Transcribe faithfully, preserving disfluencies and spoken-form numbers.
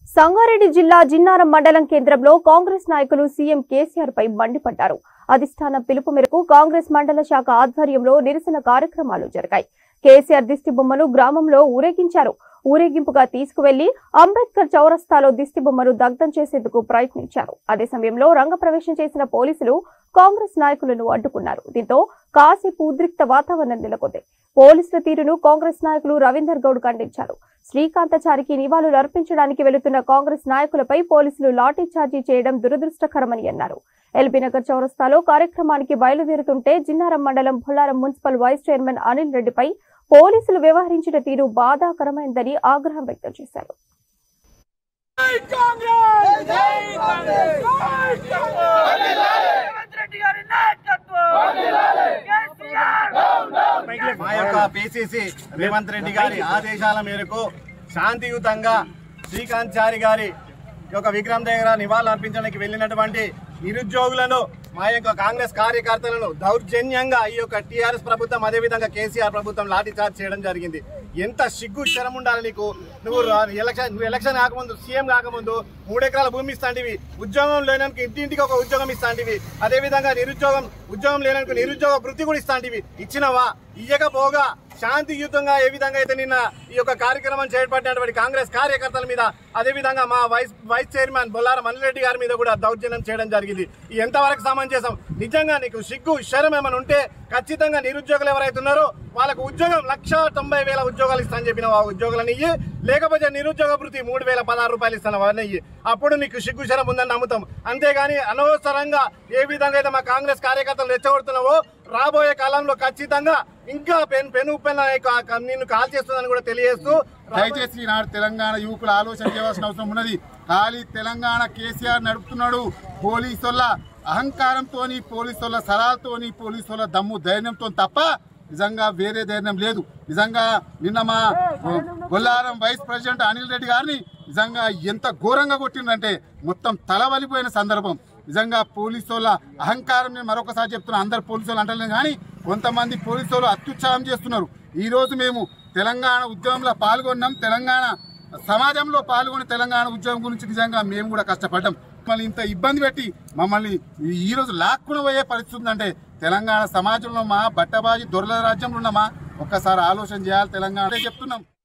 సంగారెడ్డి జిల్లా జిన్నారం మండలం కేంద్రంలో కాంగ్రెస్ నాయకులు సీఎం కేసీఆర్ పై మండిపడ్డారు. అధిష్టానం పిలుపు మేరకు కాంగ్రెస్ మండల శాఖ ఆధ్వర్యంలో నిరసన కార్యక్రమాలు జరిగాయి. కేసీఆర్ దిష్టి బొమ్మను గ్రామంలో ఊరేగించారు. ఊరేగింపుగా తీసుకువెళ్లి అంబేద్కర్ చౌరస్తాలో దిష్టి బొమ్మను దగ్ధం చేసేందుకు ప్రయత్నించారు. అదే సమయంలో రంగప్రవేశం చేసిన పోలీసులు కాంగ్రెస్ నాయకులను అడ్డుకున్నారు. దీంతో కాసేపు ఉద్రిక్త వాతావరణం నెలకొంది. పోలీసుల తీరును కాంగ్రెస్ నాయకులు రవీందర్ గౌడ్ ఖండించారు. శ్రీకాంతాచారికి నివాళులు అర్పించడానికి వెళుతున్న కాంగ్రెస్ నాయకులపై పోలీసులు లాఠీ చార్జీ చేయడం దురదృష్టకరమని అన్నారు. ఎల్బీనగర్ చౌరస్తాలో కార్యక్రమానికి బయలుదేరుతుంటే జిన్నారం మండలం Bollaram municipal vice chairman Anil రెడ్డిపై పోలీసులు వ్యవహరించిన తీరు బాధాకరమైందని ఆగ్రహం వ్యక్తం చేశారు. మా యొక్క పిసిసి రేవంత్ రెడ్డి గారి ఆదేశాల మేరకు శాంతియుతంగా శ్రీకాంత్ చారి గారి యొక్క విగ్రహం దగ్గర నివాళులు అర్పించడానికి వెళ్ళినటువంటి నిరుద్యోగులను మా యొక్క కాంగ్రెస్ కార్యకర్తలను దౌర్జన్యంగా ఈ యొక్క టీఆర్ఎస్ ప్రభుత్వం అదేవిధంగా కేసీఆర్ ప్రభుత్వం లాఠీచార్జ్ చేయడం జరిగింది. ఎంత సిగ్గు శరం ఉండాలి నీకు. నువ్వు ఎలక్షన్ నువ్వు ఎలక్షన్ కాకముందు సీఎం కాకముందు మూడెకరాల భూమి ఇస్తాంటివి, ఉద్యోగం లేనానికి ఇంటింటికి ఒక ఉద్యోగం ఇస్తాంటివి, అదేవిధంగా నిరుద్యోగం ఉద్యోగం లేనానికి నిరుద్యోగ వృత్తి కూడా ఇస్తాంటివి. ఇచ్చినవా? ఇయ్యకపోగా శాంతియుతంగా ఏ విధంగా అయితే నిన్న ఈ యొక్క కార్యక్రమం చేపట్టినటువంటి కాంగ్రెస్ కార్యకర్తల మీద అదేవిధంగా మా vice vice chairman Bollaram Anil Reddy గారి మీద కూడా దౌర్జన్యం చేయడం జరిగింది. ఎంతవరకు సమంజసం? నిజంగా నీకు సిగ్గు శరం ఏమైనా ఉంటే ఖచ్చితంగా నిరుద్యోగులు ఎవరైతే ఉన్నారో వాళ్ళకు ఉద్యోగం లక్ష తొంభై వేల ఉద్యోగాలు ఇస్తానని చెప్పిన ఆ ఉద్యోగులను ఇయ్యి, లేకపోతే నిరుద్యోగ వృత్తి మూడు వేల పదహారు రూపాయలు ఇస్తాను అవన్నీ ఇయ్యి. అప్పుడు నీకు సిగ్గు శరం ఉందని నమ్ముతాం. అంతేగాని అనవసరంగా ఏ విధంగా అయితే మా కాంగ్రెస్ కార్యకర్తలు రెచ్చగొడుతున్నావో రాబోయే కాలంలో ఖచ్చితంగా ఇంకా పెన్ పెను పెన్ నిన్ను కాల్ చేస్తుందని కూడా తెలియజేస్తూ, దయచేసి ఈనాడు తెలంగాణ యువకులు ఆలోచన చేయవలసిన అవసరం ఉన్నది. ఖాళీ తెలంగాణ కేసీఆర్ నడుపుతున్నాడు. పోలీసుల అహంకారంతో, పోలీసుల సరాలతో, పోలీసుల దమ్ము ధైర్యంతో తప్ప నిజంగా వేరే ధైర్యం లేదు. నిజంగా నిన్న మా బొల్లారం వైస్ ప్రెసిడెంట్ అనిల్ రెడ్డి గారిని నిజంగా ఎంత ఘోరంగా కొట్టిందంటే మొత్తం తలవలిపోయిన సందర్భం. నిజంగా పోలీసుల అహంకారం నేను మరొకసారి చెప్తున్నా. అందరు పోలీసులు అంటలేదు కానీ కొంతమంది పోలీసులు అత్యుత్సాహం చేస్తున్నారు. ఈరోజు మేము తెలంగాణ ఉద్యమంలో పాల్గొన్నాం. తెలంగాణ సమాజంలో పాల్గొని తెలంగాణ ఉద్యమం గురించి నిజంగా మేము కూడా కష్టపడ్డాం. మళ్ళీ ఇంత ఇబ్బంది పెట్టి మమ్మల్ని ఈరోజు లాక్కుని పోయే పరిస్థితి ఉందంటే తెలంగాణ సమాజంలో మా బట్టబాజీ దొరల రాజ్యంలో ఉన్నామా? ఒక్కసారి ఆలోచన చేయాలి. తెలంగాణ చెప్తున్నాం.